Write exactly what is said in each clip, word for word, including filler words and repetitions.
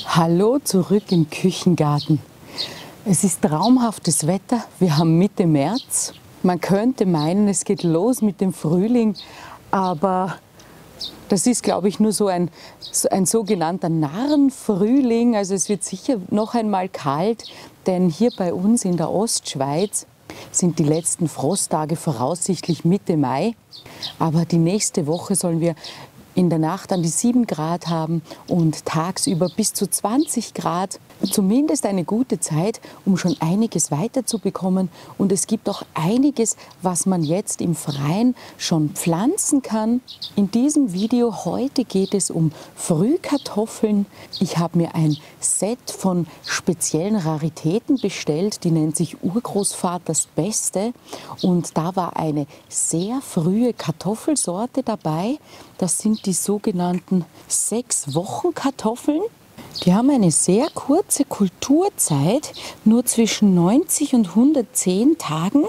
Hallo zurück im Küchengarten. Es ist traumhaftes Wetter. Wir haben Mitte März. Man könnte meinen, es geht los mit dem Frühling, aber das ist, glaube ich, nur so ein, so ein sogenannter Narrenfrühling. Also es wird sicher noch einmal kalt, denn hier bei uns in der Ostschweiz sind die letzten Frosttage voraussichtlich Mitte Mai. Aber die nächste Woche sollen wir in der Nacht an die sieben Grad haben und tagsüber bis zu zwanzig Grad. Zumindest eine gute Zeit, um schon einiges weiterzubekommen. Und es gibt auch einiges, was man jetzt im Freien schon pflanzen kann. In diesem Video heute geht es um Frühkartoffeln. Ich habe mir ein Set von speziellen Raritäten bestellt, die nennt sich Urgroßvaters Beste. Und da war eine sehr frühe Kartoffelsorte dabei. Das sind die sogenannten Sechs-Wochen-Kartoffeln. Die haben eine sehr kurze Kulturzeit, nur zwischen neunzig und hundertzehn Tagen,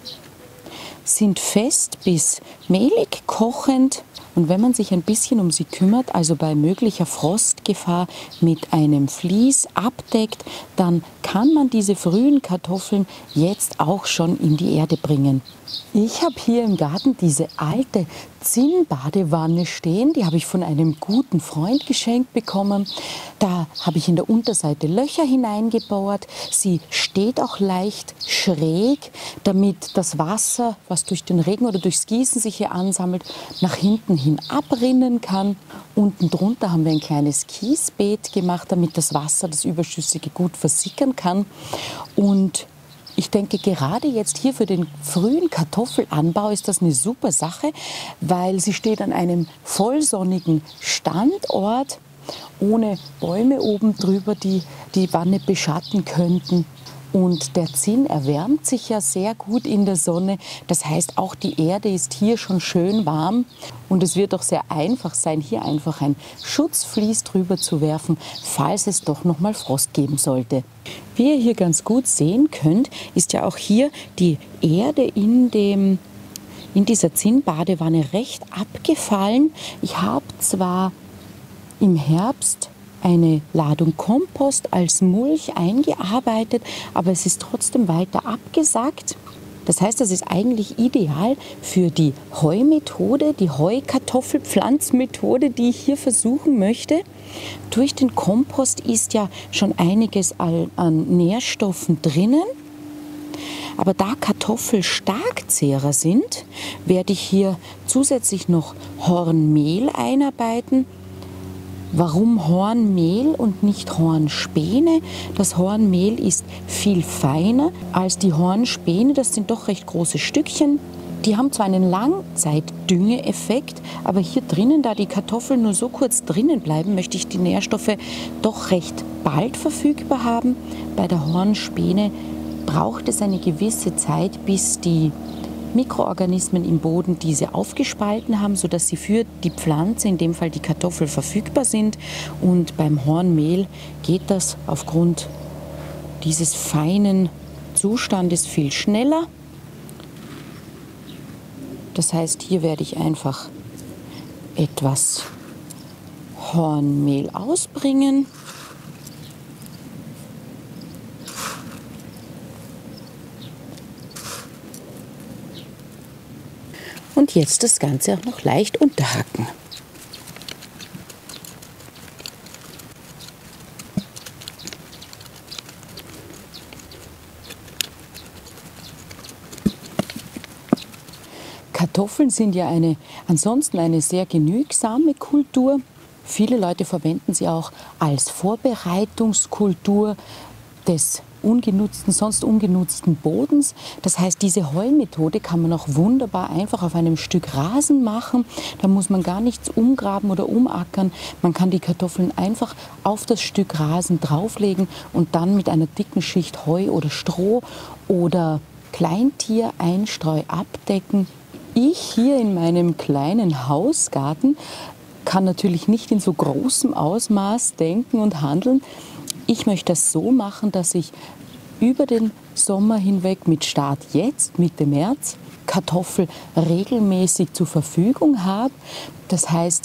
sind fest bis mehlig kochend. Und wenn man sich ein bisschen um sie kümmert, also bei möglicher Frostgefahr mit einem Vlies abdeckt, dann kann man diese frühen Kartoffeln jetzt auch schon in die Erde bringen. Ich habe hier im Garten diese alte Zinnbadewanne stehen, die habe ich von einem guten Freund geschenkt bekommen. Da habe ich in der Unterseite Löcher hineingebaut. Sie steht auch leicht schräg, damit das Wasser, was durch den Regen oder durchs Gießen sich hier ansammelt, nach hinten hin abrinnen kann. Unten drunter haben wir ein kleines Kiesbeet gemacht, damit das Wasser, das Überschüssige, gut versickern kann. Und ich denke, gerade jetzt hier für den frühen Kartoffelanbau ist das eine super Sache, weil sie steht an einem vollsonnigen Standort, ohne Bäume oben drüber, die die Wanne beschatten könnten. Und der Zinn erwärmt sich ja sehr gut in der Sonne. Das heißt, auch die Erde ist hier schon schön warm. Und es wird auch sehr einfach sein, hier einfach ein Schutzvlies drüber zu werfen, falls es doch noch mal Frost geben sollte. Wie ihr hier ganz gut sehen könnt, ist ja auch hier die Erde in, dem, in dieser Zinnbadewanne recht abgefallen. Ich habe zwar im Herbst eine Ladung Kompost als Mulch eingearbeitet, aber es ist trotzdem weiter abgesackt. Das heißt, das ist eigentlich ideal für die Heumethode, die Heukartoffelpflanzmethode, die ich hier versuchen möchte. Durch den Kompost ist ja schon einiges an Nährstoffen drinnen. Aber da Kartoffelstarkzehrer sind, werde ich hier zusätzlich noch Hornmehl einarbeiten. Warum Hornmehl und nicht Hornspäne? Das Hornmehl ist viel feiner als die Hornspäne. Das sind doch recht große Stückchen. Die haben zwar einen Langzeitdüngeeffekt, aber hier drinnen, da die Kartoffeln nur so kurz drinnen bleiben, möchte ich die Nährstoffe doch recht bald verfügbar haben. Bei der Hornspäne braucht es eine gewisse Zeit, bis die Mikroorganismen im Boden diese aufgespalten haben, sodass sie für die Pflanze, in dem Fall die Kartoffel, verfügbar sind. Und beim Hornmehl geht das aufgrund dieses feinen Zustandes viel schneller. Das heißt, hier werde ich einfach etwas Hornmehl ausbringen. Und jetzt das Ganze auch noch leicht unterhacken. Kartoffeln sind ja eine, ansonsten eine sehr genügsame Kultur. Viele Leute verwenden sie auch als Vorbereitungskultur des ungenutzten, sonst ungenutzten Bodens. Das heißt, diese Heumethode kann man auch wunderbar einfach auf einem Stück Rasen machen. Da muss man gar nichts umgraben oder umackern. Man kann die Kartoffeln einfach auf das Stück Rasen drauflegen und dann mit einer dicken Schicht Heu oder Stroh oder Kleintiereinstreu abdecken. Ich hier in meinem kleinen Hausgarten kann natürlich nicht in so großem Ausmaß denken und handeln. Ich möchte das so machen, dass ich über den Sommer hinweg mit Start jetzt, Mitte März, Kartoffel regelmäßig zur Verfügung habe. Das heißt,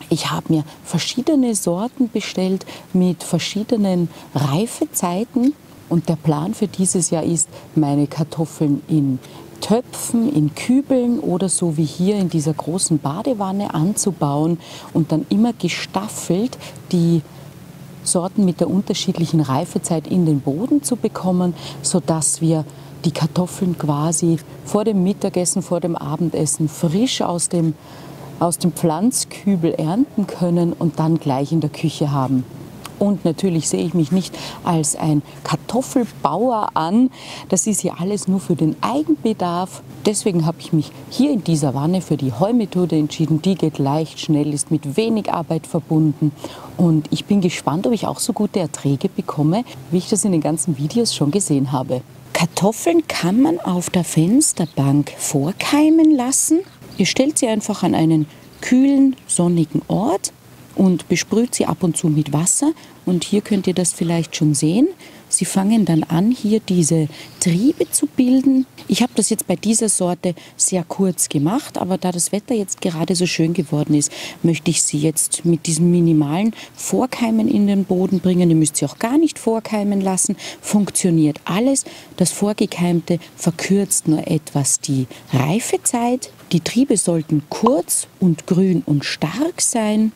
Ich habe mir verschiedene Sorten bestellt mit verschiedenen Reifezeiten. Und der Plan für dieses Jahr ist, meine Kartoffeln in Töpfen, in Kübeln oder so wie hier in dieser großen Badewanne anzubauen und dann immer gestaffelt die Sorten mit der unterschiedlichen Reifezeit in den Boden zu bekommen, sodass wir die Kartoffeln quasi vor dem Mittagessen, vor dem Abendessen frisch aus dem, aus dem Pflanzkübel ernten können und dann gleich in der Küche haben. Und natürlich sehe ich mich nicht als ein Kartoffelbauer an. Das ist ja alles nur für den Eigenbedarf. Deswegen habe ich mich hier in dieser Wanne für die Heumethode entschieden. Die geht leicht, schnell, ist mit wenig Arbeit verbunden. Und ich bin gespannt, ob ich auch so gute Erträge bekomme, wie ich das in den ganzen Videos schon gesehen habe. Kartoffeln kann man auf der Fensterbank vorkeimen lassen. Ihr stellt sie einfach an einen kühlen, sonnigen Ort und besprüht sie ab und zu mit Wasser. Und hier könnt ihr das vielleicht schon sehen. Sie fangen dann an, hier diese Triebe zu bilden. Ich habe das jetzt bei dieser Sorte sehr kurz gemacht, aber da das Wetter jetzt gerade so schön geworden ist, möchte ich sie jetzt mit diesem minimalen Vorkeimen in den Boden bringen. Ihr müsst sie auch gar nicht vorkeimen lassen. Funktioniert alles. Das Vorgekeimte verkürzt nur etwas die Reifezeit. Die Triebe sollten kurz und grün und stark sein.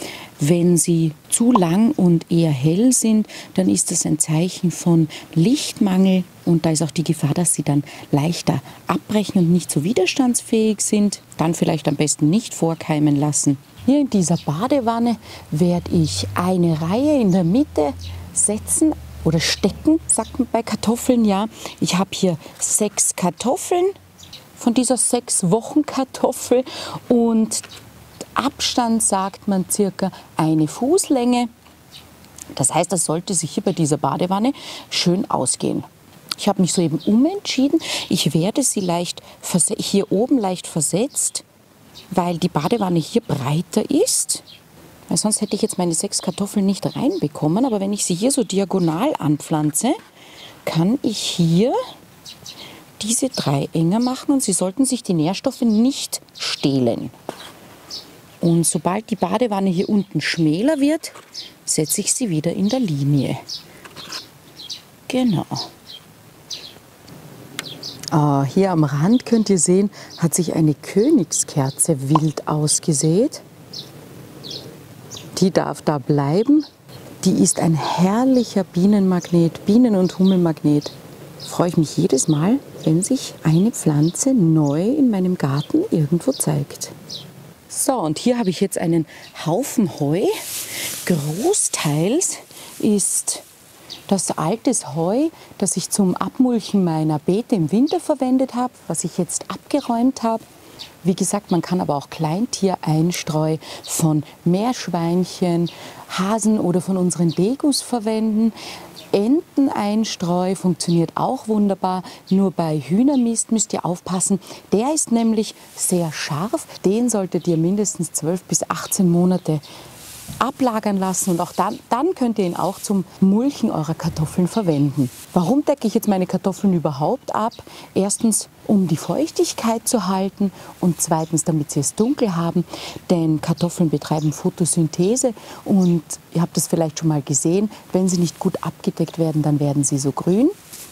Wenn sie zu lang und eher hell sind, dann ist das ein Zeichen von Lichtmangel und da ist auch die Gefahr, dass sie dann leichter abbrechen und nicht so widerstandsfähig sind. Dann vielleicht am besten nicht vorkeimen lassen. Hier in dieser Badewanne werde ich eine Reihe in der Mitte setzen oder stecken, sagt man bei Kartoffeln, ja. Ich habe hier sechs Kartoffeln von dieser sechs Wochen Kartoffel und Abstand sagt man circa eine Fußlänge. Das heißt, das sollte sich hier bei dieser Badewanne schön ausgehen. Ich habe mich soeben umentschieden. Ich werde sie leicht hier oben leicht versetzt, weil die Badewanne hier breiter ist. Weil sonst hätte ich jetzt meine sechs Kartoffeln nicht reinbekommen. Aber wenn ich sie hier so diagonal anpflanze, kann ich hier diese drei enger machen und sie sollten sich die Nährstoffe nicht stehlen. Und sobald die Badewanne hier unten schmäler wird, setze ich sie wieder in der Linie. Genau. Ah, hier am Rand könnt ihr sehen, hat sich eine Königskerze wild ausgesät. Die darf da bleiben. Die ist ein herrlicher Bienenmagnet, Bienen- und Hummelmagnet. Freue ich mich jedes Mal, wenn sich eine Pflanze neu in meinem Garten irgendwo zeigt. So, und hier habe ich jetzt einen Haufen Heu. Großteils ist das altes Heu, das ich zum Abmulchen meiner Beete im Winter verwendet habe, was ich jetzt abgeräumt habe. Wie gesagt, man kann aber auch Kleintiereinstreu von Meerschweinchen, Hasen oder von unseren Degus verwenden. Enteneinstreu funktioniert auch wunderbar, nur bei Hühnermist müsst ihr aufpassen. Der ist nämlich sehr scharf, den solltet ihr mindestens zwölf bis achtzehn Monate ablagern lassen und auch dann, dann könnt ihr ihn auch zum Mulchen eurer Kartoffeln verwenden. Warum decke ich jetzt meine Kartoffeln überhaupt ab? Erstens, um die Feuchtigkeit zu halten und zweitens, damit sie es dunkel haben, denn Kartoffeln betreiben Photosynthese und ihr habt das vielleicht schon mal gesehen, wenn sie nicht gut abgedeckt werden, dann werden sie so grün.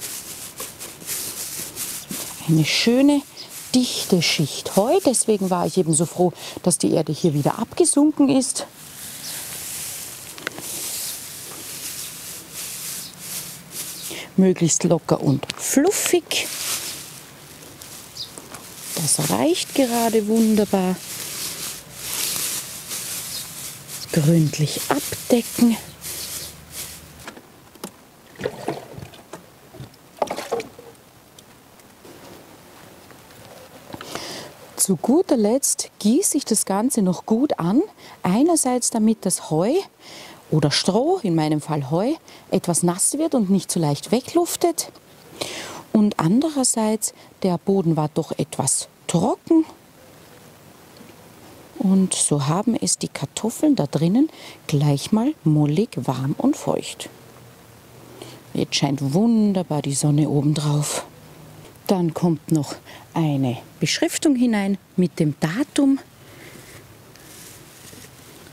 Eine schöne dichte Schicht Heu, deswegen war ich eben so froh, dass die Erde hier wieder abgesunken ist. Möglichst locker und fluffig. Das reicht gerade wunderbar. Gründlich abdecken. Zu guter Letzt gieße ich das Ganze noch gut an. Einerseits damit das Heu oder Stroh, in meinem Fall Heu, etwas nass wird und nicht so leicht wegluftet. Und andererseits, der Boden war doch etwas trocken. Und so haben es die Kartoffeln da drinnen gleich mal mollig, warm und feucht. Jetzt scheint wunderbar die Sonne oben drauf. Dann kommt noch eine Beschriftung hinein mit dem Datum.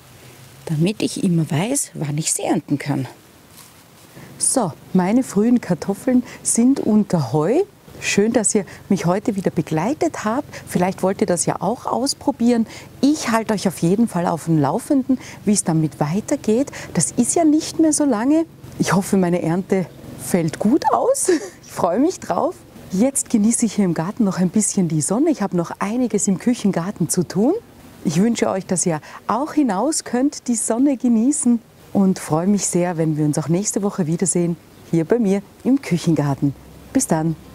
damit ich immer weiß, wann ich sie ernten kann. So, meine frühen Kartoffeln sind unter Heu. Schön, dass ihr mich heute wieder begleitet habt. Vielleicht wollt ihr das ja auch ausprobieren. Ich halte euch auf jeden Fall auf dem Laufenden, wie es damit weitergeht. Das ist ja nicht mehr so lange. Ich hoffe, meine Ernte fällt gut aus. Ich freue mich drauf. Jetzt genieße ich hier im Garten noch ein bisschen die Sonne. Ich habe noch einiges im Küchengarten zu tun. Ich wünsche euch, dass ihr auch hinaus könnt, die Sonne genießen. Und freue mich sehr, wenn wir uns auch nächste Woche wiedersehen, hier bei mir im Küchengarten. Bis dann!